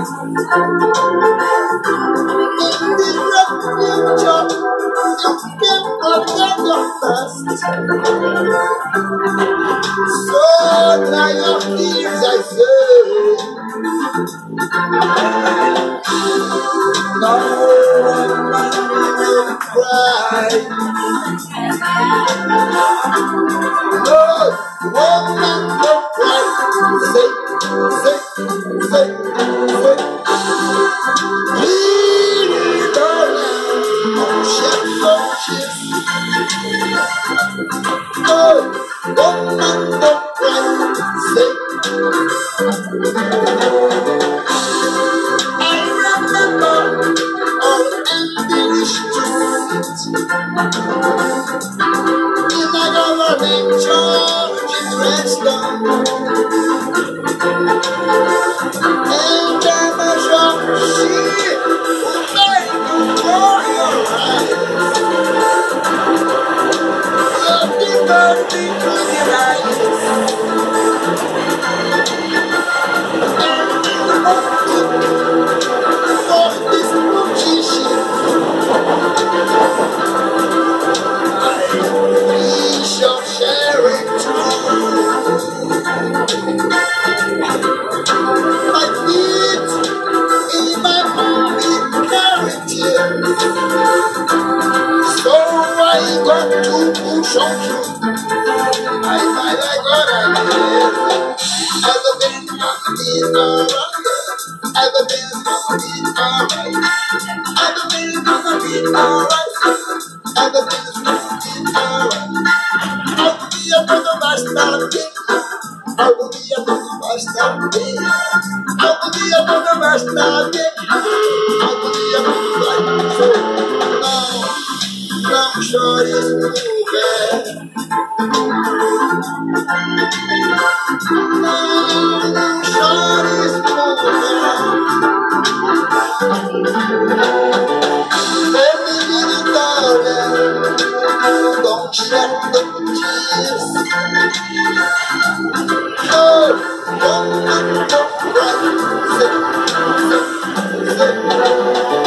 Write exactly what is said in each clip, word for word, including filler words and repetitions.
So dry your tears, I say. No woman will cry. No woman will cry. Say, say, say, say. Please don't shed no tears. No woman will cry. Say. I remember all empty streets in a governing church in Redstone, and I'm a sure she will make you for your eyes. Love the bird between your eyes, and you want to for this magician. We shall share it too. My feet in my body carry tears, so I got to push on through. I find I got ideas. Ever been gonna be alright? Ever been gonna be alright? Ever been gonna be alright? Ever been gonna be alright? I will be a brother bastard. I will be a brother bastard. I will be a brother bastard. I will be a brother bastard. So now, now sure is moving. Now, now sure is moving. Baby, little darling, don't shed the tears. No, woman, don't cry. Say, say, say.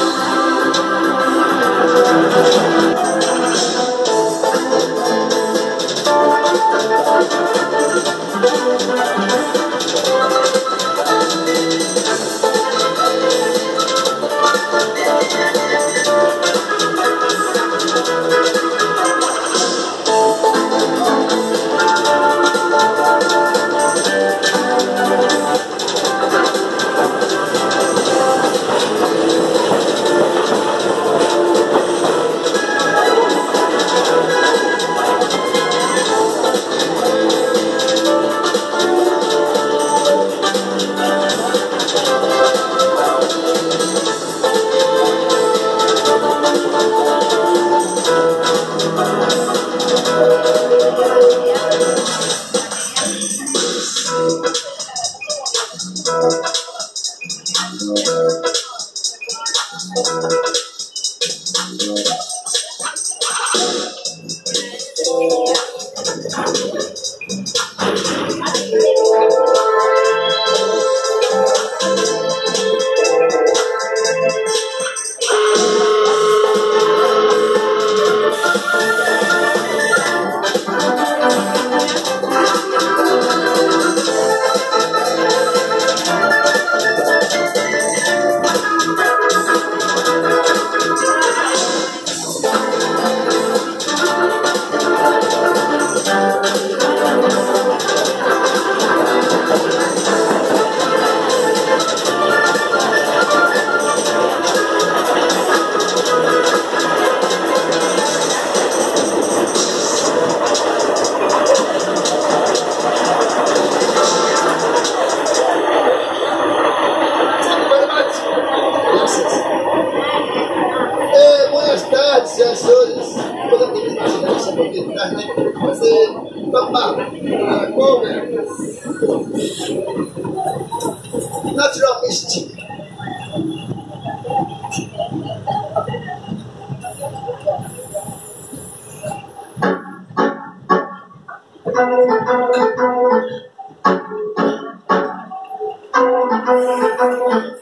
Natural mischief. Thank you.